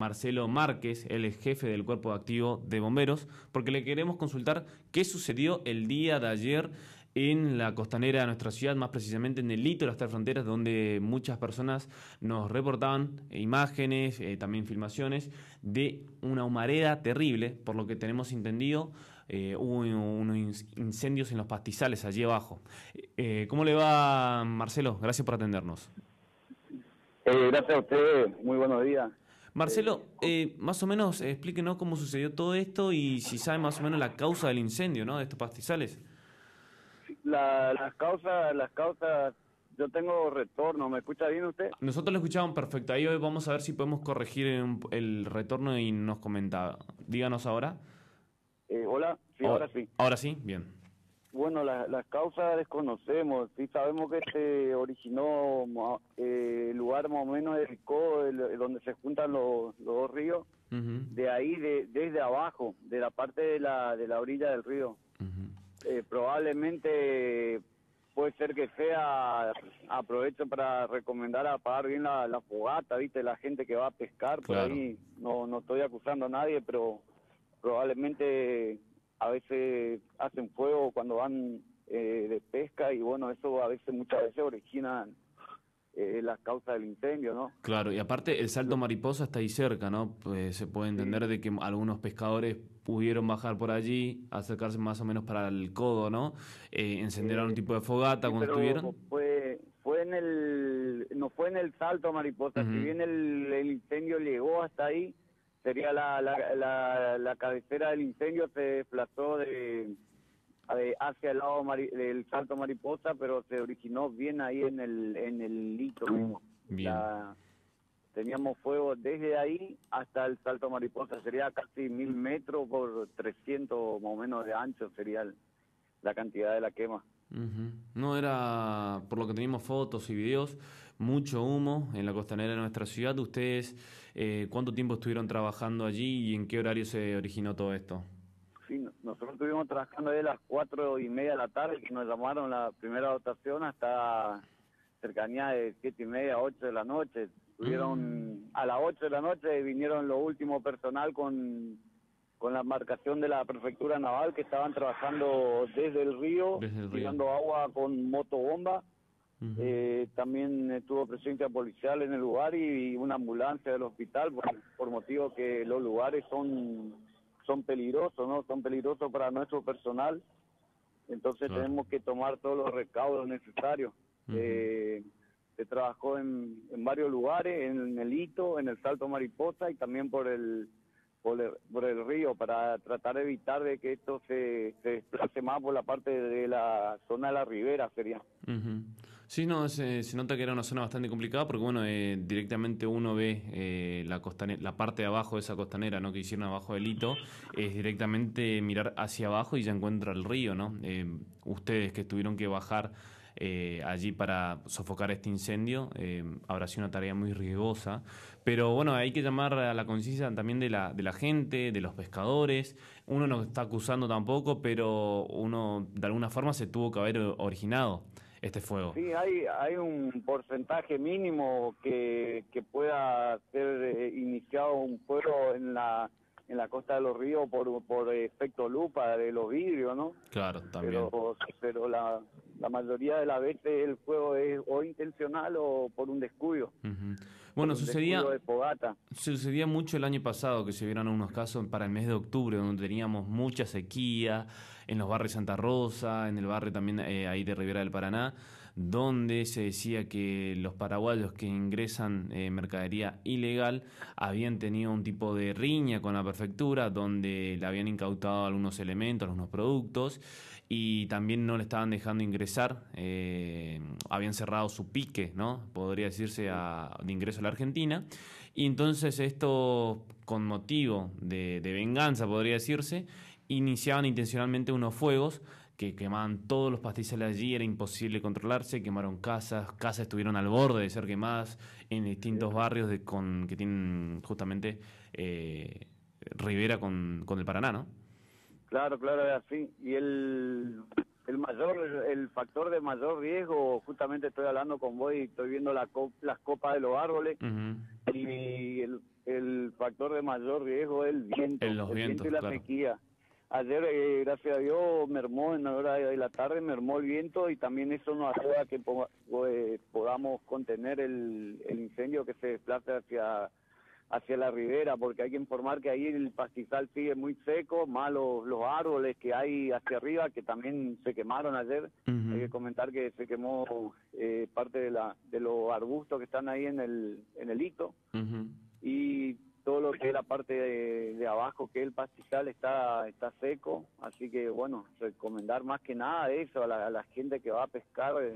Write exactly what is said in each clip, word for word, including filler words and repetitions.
Marcelo Márquez, él es jefe del Cuerpo Activo de Bomberos, porque le queremos consultar qué sucedió el día de ayer en la costanera de nuestra ciudad, más precisamente en el Hito, las Tres Fronteras, donde muchas personas nos reportaban imágenes, eh, también filmaciones de una humareda terrible, por lo que tenemos entendido. Eh, hubo unos incendios en los pastizales allí abajo. Eh, ¿Cómo le va, Marcelo? Gracias por atendernos. Eh, gracias a ustedes, muy buenos días. Marcelo, Eh, eh, más o menos eh, explíquenos cómo sucedió todo esto y si sabe más o menos la causa del incendio, ¿no?, de estos pastizales. la, las causas, las causas, yo tengo retorno, ¿me escucha bien usted? Nosotros lo escuchábamos perfecto. Ahí hoy vamos a ver si podemos corregir un- el retorno y nos comenta. Díganos ahora. Eh, hola, sí, O- ahora sí. ahora sí, bien. Bueno, la- las causas desconocemos, sí sabemos que se originó ma- eh, el lugar más o menos del codo, el- el donde se juntan los, los dos ríos, Ujú, de ahí, de, desde abajo, de la parte de la, de la orilla del río. ujú. Eh, probablemente puede ser que sea, aprovecho para recomendar apagar bien la, la fogata, viste, la gente que va a pescar por Claro. ahí, no, no estoy acusando a nadie, pero probablemente a veces hacen fuego cuando van eh, de pesca y bueno, eso a veces, muchas veces origina eh, las causas del incendio, ¿no? Claro, y aparte el Salto Lo- Mariposa está ahí cerca, ¿no? Pues se puede entender sí, de que algunos pescadores pudieron bajar por allí, acercarse más o menos para el codo, ¿no? Eh, encender algún eh, tipo de fogata Sí, cuando pero estuvieron. fue fue en el no fue en el Salto Mariposa, si Ujú. bien el, el incendio llegó hasta ahí, sería la, la, la, la cabecera del incendio se desplazó de, de hacia el lado mari- del Salto Mariposa, pero se originó bien ahí en el en el Lito mismo. Bien. La teníamos fuego desde ahí hasta el Salto Mariposa, sería casi mil metros por trescientos más o menos de ancho sería el- la cantidad de la quema. Ujú. No era, por lo que teníamos fotos y videos, mucho humo en la costanera de nuestra ciudad. ¿Ustedes eh, cuánto tiempo estuvieron trabajando allí y en qué horario se originó todo esto? Sí, no- nosotros estuvimos trabajando desde las cuatro y media de la tarde, que nos llamaron la primera dotación, hasta cercanía de siete y media, ocho de la noche. Mm, Tuvieron, a las ocho de la noche vinieron los últimos personal con, con la embarcación de la prefectura naval que estaban trabajando desde el río, desde el río. tirando agua con motobomba. Ujú. Eh, también estuvo presencia policial en el lugar y, y una ambulancia del hospital por, por motivo que los lugares son son peligrosos, ¿no? Son peligrosos para nuestro personal, entonces Claro. tenemos que tomar todos los recaudos necesarios. Ujú. Eh, se trabajó en, en varios lugares, en el Hito, en el Salto Mariposa y también por el por el, por el río para tratar de evitar de que esto se, se desplace más por la parte de la zona de la ribera, sería. Ujú. Sí, no, se, se nota que era una zona bastante complicada porque, bueno, eh, directamente uno ve eh, la costane- la parte de abajo de esa costanera, ¿no?, que hicieron abajo del Hito, es directamente mirar hacia abajo y ya encuentra el río, ¿no? Eh, ustedes que tuvieron que bajar eh, allí para sofocar este incendio, eh, habrá sido una tarea muy riesgosa, pero bueno, hay que llamar a la conciencia también de la, de la gente, de los pescadores. Uno no está acusando tampoco, pero uno de alguna forma se tuvo que haber originado este fuego. Sí, hay hay un porcentaje mínimo que, que pueda ser eh, iniciado un fuego en la en la costa de los ríos por por efecto lupa de los vidrios, ¿no? Claro, también. Pero pero la la mayoría de las veces el fuego es o intencional o por un descuido, Ujú. por Bueno, un descuido sucedía, de fogata. sucedía mucho el año pasado que se vieron unos casos para el mes de octubre donde teníamos mucha sequía en los barrios Santa Rosa, en el barrio también eh, ahí de Ribera del Paraná, donde se decía que los paraguayos que ingresan eh, mercadería ilegal habían tenido un tipo de riña con la prefectura, donde le habían incautado algunos elementos, algunos productos, y también no le estaban dejando ingresar, eh, habían cerrado su pique, ¿no?, podría decirse, a- de ingreso a la Argentina, y entonces esto, con motivo de, de venganza, podría decirse, iniciaban intencionalmente unos fuegos que quemaban todos los pastizales allí, era imposible controlarse, quemaron casas, casas estuvieron al borde de ser quemadas en Sí, distintos barrios de, con, que tienen justamente eh, ribera con, con el Paraná, ¿no? claro, claro, es así. Y el, el mayor, el factor de mayor riesgo, justamente estoy hablando con vos y estoy viendo la co- las copas de los árboles, Ujú. y el, el factor de mayor riesgo es el viento, En los el vientos, viento y la claro. sequía. Ayer, eh, gracias a Dios, mermó en la hora de la tarde, mermó el viento y también eso nos ayuda a que po- eh, podamos contener el, el incendio que se desplaza hacia hacia la ribera, porque hay que informar que ahí el pastizal sigue muy seco, más los, los árboles que hay hacia arriba, que también se quemaron ayer. Ujú. Hay que comentar que se quemó eh, parte de la de los arbustos que están ahí en el en el hito, Ujú. y todo lo que es la parte de, de abajo, que es el pastizal, está está seco, así que bueno, recomendar más que nada eso a la, a la gente que va a pescar, eh,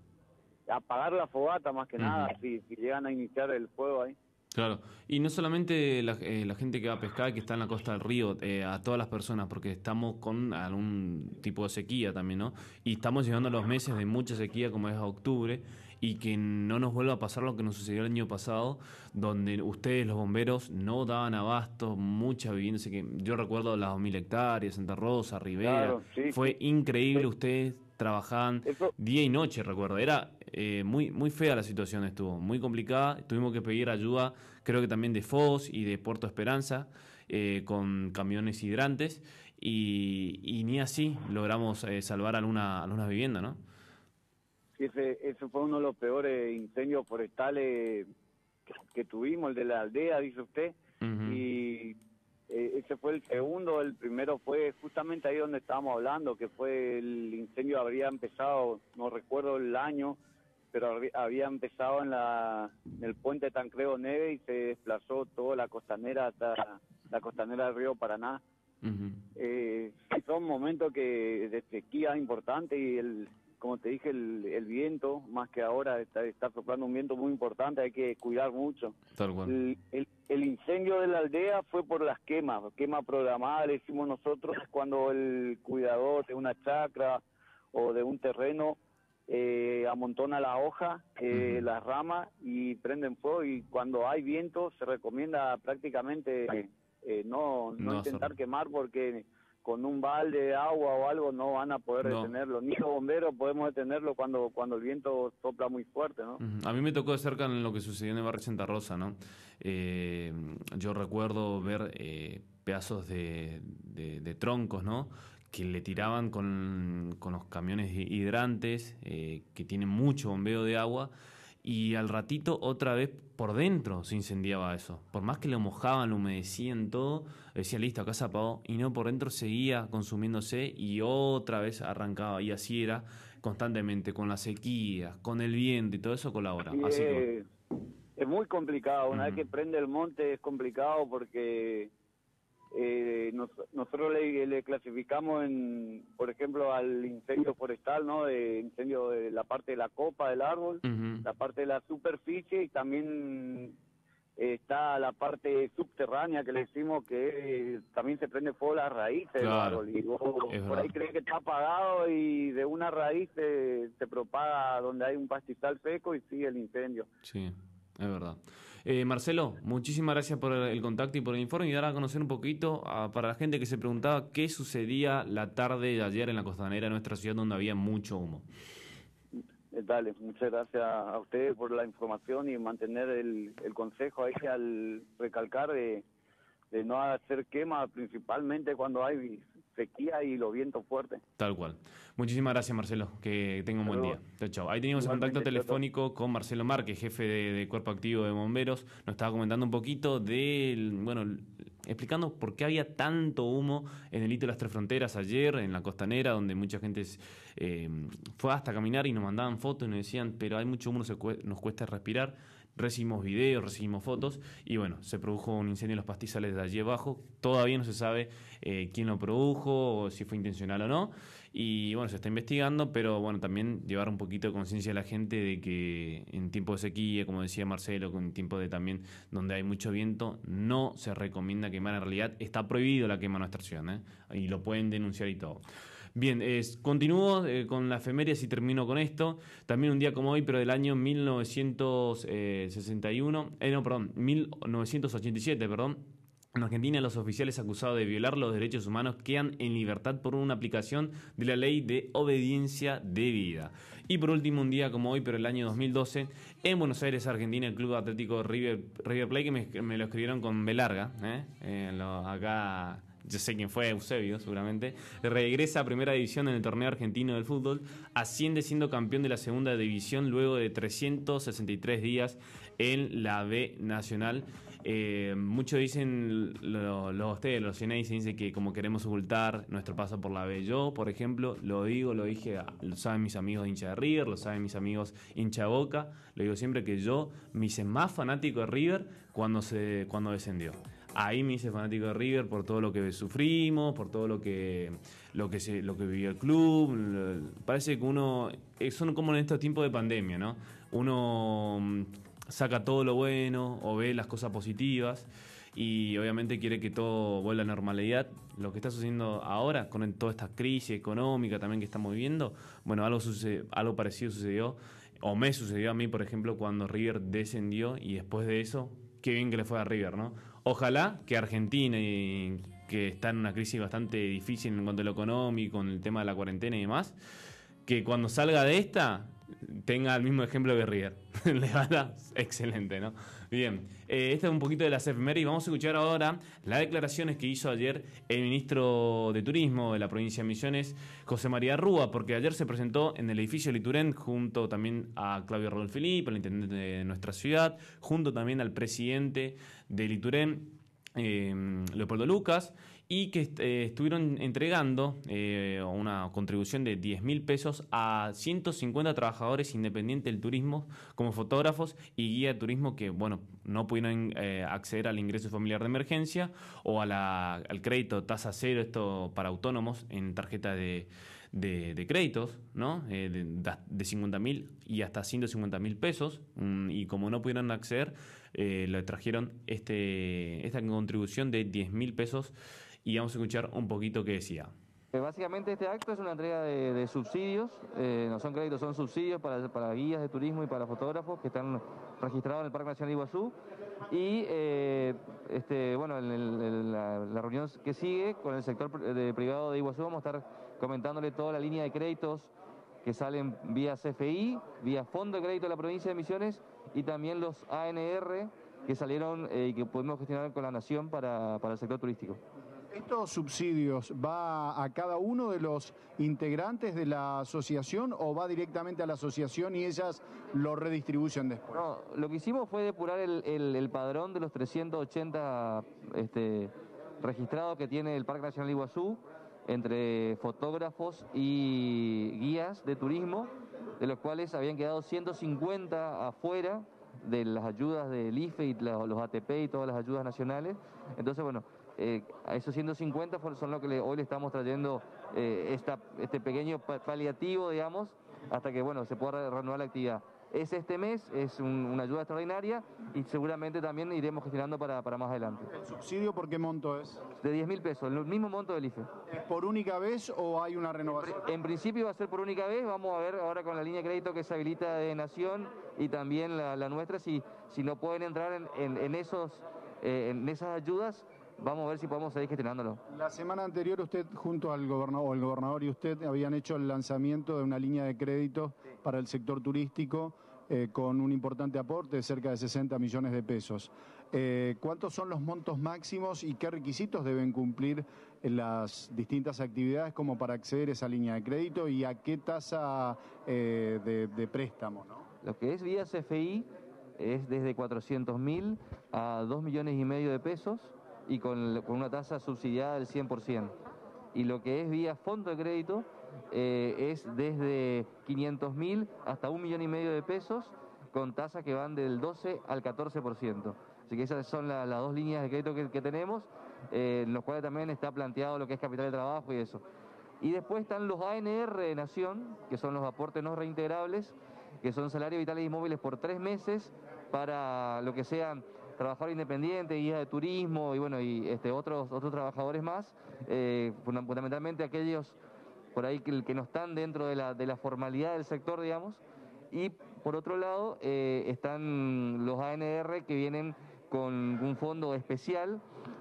apagar la fogata más que Ujú. nada, si, si llegan a iniciar el fuego ahí. Claro, y no solamente la, eh, la gente que va a pescar, que está en la costa del río, eh, a todas las personas, porque estamos con algún tipo de sequía también, ¿no? Y estamos llegando a los meses de mucha sequía, como es octubre, y que no nos vuelva a pasar lo que nos sucedió el año pasado, donde ustedes, los bomberos, no daban abasto, mucha vivienda, así que yo recuerdo las dos mil hectáreas, Santa Rosa, Rivera, Claro, sí, sí. fue increíble, ustedes trabajaban Eso, día y noche, recuerdo. Era eh, muy, muy fea la situación, estuvo muy complicada. Tuvimos que pedir ayuda, creo que también de Foz y de Puerto Esperanza, eh, con camiones hidrantes. Y, y ni así logramos eh, salvar alguna, algunas viviendas, ¿no? sí, ese, ese fue uno de los peores incendios forestales que, que tuvimos, el de la aldea, dice usted, Ujú. y eh, ese fue el segundo. El primero fue justamente ahí donde estábamos hablando, que fue el incendio, habría empezado, no recuerdo el año, pero habría- había empezado en, la, en el puente Tancredo Neve y se desplazó toda la costanera hasta la costanera del río Paraná. Ujú. Eh, sí, son momentos que de sequía importante, y el, como te dije, el, el viento, más que ahora está, está soplando un viento muy importante, hay que cuidar mucho. Tal cual. El, el, el incendio de la aldea fue por las quemas, quema programada le decimos nosotros, cuando el cuidador de una chacra o de un terreno eh, amontona la hoja, eh, Ujú. las ramas y prenden fuego, y cuando hay viento se recomienda prácticamente eh, no, no No hacerlo. intentar quemar, porque con un balde de agua o algo no van a poder No. detenerlo, ni los bomberos podemos detenerlo cuando cuando el viento sopla muy fuerte, ¿no? Ujú. A mí me tocó de cerca en lo que sucedió en el barrio Santa Rosa, ¿no? Eh, yo recuerdo ver eh, pedazos de, de- de troncos, ¿no? Que le tiraban con, con los camiones hi- hidrantes, eh, que tienen mucho bombeo de agua, y al ratito otra vez por dentro se incendiaba eso. Por más que lo mojaban, lo humedecían todo, decía listo, acá se apagó, y no, por dentro seguía consumiéndose y otra vez arrancaba, y así era constantemente, con las sequías, con el viento y todo eso colabora. Y Así que bueno. eh, es muy complicado, una vez Ujú. que prende el monte es complicado, porque eh, nos- nosotros le, le clasificamos en, por ejemplo, al incendio forestal, ¿no? De incendio de la parte de la copa del árbol, Ujú. la parte de la superficie, y también está la parte subterránea que le decimos, que eh, también se prende fuego las raíces de los Claro, árboles, y vos es por ahí verdad. crees que está apagado y de una raíz se, se propaga donde hay un pastizal seco y sigue el incendio. Sí, es verdad. Eh, Marcelo, muchísimas gracias por el contacto y por el informe, y dar a conocer un poquito a- para la gente que se preguntaba qué sucedía la tarde de ayer en la costanera de nuestra ciudad, donde había mucho humo. Eh, Dale, muchas gracias a ustedes por la información y mantener el, el consejo ahí, al recalcar de, de no hacer quema, principalmente cuando hay sequía y los vientos fuertes. Tal cual. Muchísimas gracias, Marcelo. Que tenga un buen día. Pero Chao, chao. Ahí teníamos el contacto igualmente, Choto. telefónico con Marcelo Márquez, jefe de, de Cuerpo Activo de Bomberos. Nos estaba comentando un poquito del, bueno, l- explicando por qué había tanto humo en el hito de las Tres Fronteras ayer, en la costanera, donde mucha gente eh, fue hasta caminar y nos mandaban fotos y nos decían, pero hay mucho humo, se cue- nos cuesta respirar. Recibimos videos, recibimos fotos, y bueno, se produjo un incendio en los pastizales de allí abajo. Todavía no se sabe eh, quién lo produjo o si fue intencional o no. Y bueno, se está investigando, pero bueno, también llevar un poquito de conciencia a la gente de que en tiempo de sequía, como decía Marcelo, en tiempo de también donde hay mucho viento, no se recomienda quemar. En realidad está prohibido la quema en nuestra ciudad, ¿eh? Y lo pueden denunciar y todo. Bien, es, continúo eh, con la efemérides y termino con esto. También un día como hoy, pero del año mil novecientos sesenta y uno, eh, no, perdón, mil novecientos ochenta y siete, perdón. En Argentina, los oficiales acusados de violar los derechos humanos quedan en libertad por una aplicación de la ley de obediencia debida. Y por último, un día como hoy, pero el año dos mil doce, en Buenos Aires, Argentina, el Club Atlético River, River Plate, que me, me lo escribieron con B larga, ¿eh? Eh, lo, acá yo sé quién fue, Eusebio, seguramente, regresa a Primera División en el torneo argentino del fútbol, asciende siendo campeón de la Segunda División luego de trescientos sesenta y tres días en la B Nacional. Eh, muchos dicen, los lo, ustedes, los Ceneices, dicen que como queremos ocultar nuestro paso por la B. Yo, por ejemplo, lo digo, lo dije, lo saben mis amigos de hincha de River, lo saben mis amigos hincha de Boca, lo digo siempre que yo me hice más fanático de River cuando, se, cuando descendió. Ahí me hice fanático de River por todo lo que sufrimos, por todo lo que lo que se, lo que vivió el club. Parece que uno, son como en estos tiempos de pandemia, ¿no? Uno saca todo lo bueno o ve las cosas positivas y obviamente quiere que todo vuelva a la normalidad. Lo que está sucediendo ahora con toda esta crisis económica también que estamos viviendo, bueno, algo, sucede, algo parecido sucedió, o me sucedió a mí, por ejemplo, cuando River descendió y después de eso, qué bien que le fue a River, ¿no? Ojalá que Argentina, y que está en una crisis bastante difícil en cuanto a lo económico, con el tema de la cuarentena y demás, que cuando salga de esta tenga el mismo ejemplo que River. Le va a dar excelente, ¿no? Bien, eh, este es un poquito de las efemérides y vamos a escuchar ahora las declaraciones que hizo ayer el ministro de Turismo de la provincia de Misiones, José María Rúa, porque ayer se presentó en el edificio Liturén junto también a Claudio Rodolfo Filipe, el intendente de nuestra ciudad, junto también al presidente de Liturén, eh, Leopoldo Lucas, y que eh, estuvieron entregando eh, una contribución de diez mil pesos a ciento cincuenta trabajadores independientes del turismo, como fotógrafos y guía de turismo que, bueno, no pudieron eh, acceder al ingreso familiar de emergencia o a la, al crédito tasa cero, esto para autónomos en tarjeta de, de, de créditos, ¿no? Eh, de, de cincuenta mil y hasta ciento cincuenta mil pesos, um, y como no pudieron acceder, eh, le trajeron este, esta contribución de diez mil pesos. Y vamos a escuchar un poquito qué decía. Básicamente este acto es una entrega de, de subsidios, eh, no son créditos, son subsidios para, para guías de turismo y para fotógrafos que están registrados en el Parque Nacional de Iguazú. Y eh, este, bueno, en, el, en la, la reunión que sigue con el sector de privado de Iguazú vamos a estar comentándole toda la línea de créditos que salen vía C F I, vía Fondo de Crédito de la Provincia de Misiones y también los A N R que salieron eh, y que podemos gestionar con la Nación para, para el sector turístico. ¿Estos subsidios va a cada uno de los integrantes de la asociación o va directamente a la asociación y ellas lo redistribuyen después? No, lo que hicimos fue depurar el, el, el padrón de los trescientos ochenta este, registrados que tiene el Parque Nacional Iguazú entre fotógrafos y guías de turismo, de los cuales habían quedado ciento cincuenta afuera de las ayudas del I F E y los A T P y todas las ayudas nacionales. Entonces, bueno, Eh, a esos ciento cincuenta son los que le, hoy le estamos trayendo eh, esta, este pequeño paliativo, digamos, hasta que bueno se pueda reanudar la actividad. Es este mes, es un, una ayuda extraordinaria y seguramente también iremos gestionando para, para más adelante. ¿El subsidio por qué monto es? De diez mil pesos, el mismo monto del I F E. ¿Es por única vez o hay una renovación? En, en principio va a ser por única vez, vamos a ver ahora con la línea de crédito que se habilita de Nación y también la, la nuestra, si, si no pueden entrar en, en, en, esos, eh, en esas ayudas. Vamos a ver si podemos seguir gestionándolo. La semana anterior usted junto al gobernador, o el gobernador y usted habían hecho el lanzamiento de una línea de crédito para el sector turístico eh, con un importante aporte de cerca de sesenta millones de pesos. Eh, ¿Cuántos son los montos máximos y qué requisitos deben cumplir en las distintas actividades como para acceder a esa línea de crédito y a qué tasa eh, de, de préstamo, ¿no? Lo que es vía C F I es desde cuatrocientos mil a dos millones y medio de pesos. Y con, con una tasa subsidiada del cien por ciento. Y lo que es vía fondo de crédito eh, es desde quinientos mil hasta un millón y medio de pesos, con tasas que van del doce al catorce por ciento. Así que esas son la, las dos líneas de crédito que, que tenemos, eh, en los cuales también está planteado lo que es capital de trabajo y eso. Y después están los A N R de Nación, que son los aportes no reintegrables, que son salarios vitales y móviles por tres meses para lo que sean trabajador independiente, guía de turismo y bueno y este otros otros trabajadores más, eh, fundamentalmente aquellos por ahí que, que no están dentro de la, de la formalidad del sector, digamos. Y por otro lado eh, están los A N R que vienen con un fondo especial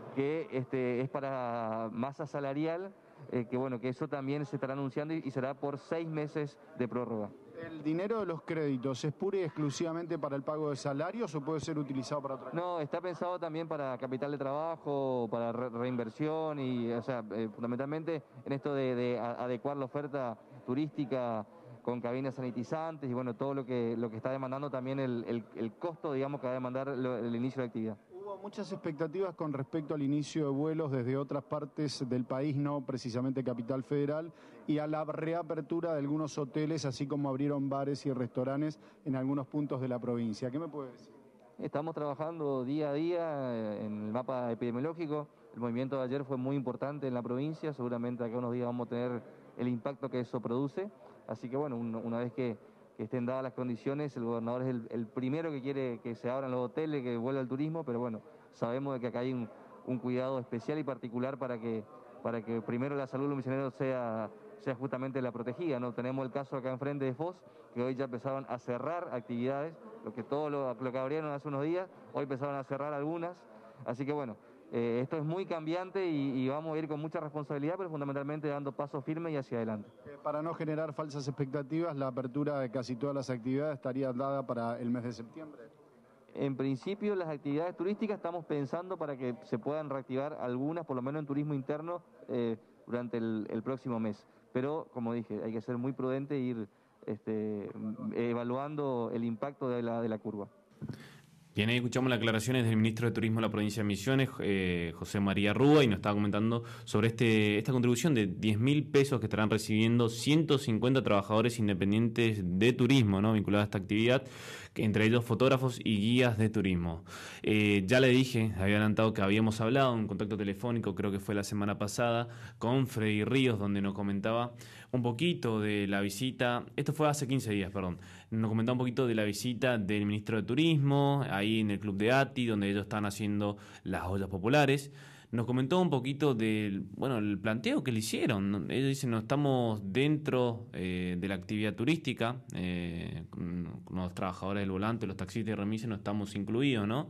que este, es para masa salarial, eh, que bueno, que eso también se estará anunciando y, y será por seis meses de prórroga. ¿El dinero de los créditos es pura y exclusivamente para el pago de salarios o puede ser utilizado para otra cosa? No, está pensado también para capital de trabajo, para re reinversión y, o sea, eh, fundamentalmente en esto de, de adecuar la oferta turística con cabinas sanitizantes y bueno, todo lo que lo que está demandando también el, el, el costo, digamos, que va a demandar lo, el inicio de la actividad. Hubo muchas expectativas con respecto al inicio de vuelos desde otras partes del país, no precisamente Capital Federal, y a la reapertura de algunos hoteles, así como abrieron bares y restaurantes en algunos puntos de la provincia. ¿Qué me puede decir? Estamos trabajando día a día en el mapa epidemiológico. El movimiento de ayer fue muy importante en la provincia, seguramente acá unos días vamos a tener el impacto que eso produce. Así que bueno, una vez que, que estén dadas las condiciones, el gobernador es el, el primero que quiere que se abran los hoteles, que vuelva el turismo, pero bueno, sabemos de que acá hay un, un cuidado especial y particular para que, para que primero la salud de los misioneros sea, sea justamente la protegida, ¿no? Tenemos el caso acá enfrente de Foz, que hoy ya empezaron a cerrar actividades, lo que todo lo, lo que abrieron hace unos días, hoy empezaron a cerrar algunas, así que bueno, Eh, esto es muy cambiante y, y vamos a ir con mucha responsabilidad, pero fundamentalmente dando pasos firmes y hacia adelante. Eh, para no generar falsas expectativas, la apertura de casi todas las actividades estaría dada para el mes de septiembre. En principio, las actividades turísticas estamos pensando para que se puedan reactivar algunas, por lo menos en turismo interno, eh, durante el, el próximo mes. Pero, como dije, hay que ser muy prudente e ir este, evaluando el impacto de la, de la curva. Bien, ahí escuchamos las aclaraciones del ministro de Turismo de la provincia de Misiones, eh, José María Rúa, y nos estaba comentando sobre este esta contribución de diez mil pesos que estarán recibiendo ciento cincuenta trabajadores independientes de turismo, ¿no?, vinculados a esta actividad, que entre ellos fotógrafos y guías de turismo. Eh, ya le dije, había adelantado que habíamos hablado en contacto telefónico, creo que fue la semana pasada, con Freddy Ríos, donde nos comentaba un poquito de la visita, esto fue hace quince días, perdón, nos comentaba un poquito de la visita del ministro de Turismo, ahí en el Club de Ati, donde ellos están haciendo las ollas populares. Nos comentó un poquito del, bueno, el planteo que le hicieron. Ellos dicen, no estamos dentro eh, de la actividad turística, eh, los trabajadores del volante, los taxistas y remises no estamos incluidos, ¿no?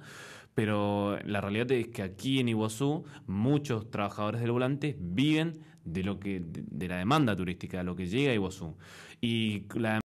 Pero la realidad es que aquí en Iguazú muchos trabajadores del volante viven de lo que de, de la demanda turística, de lo que llega a Iguazú. Y la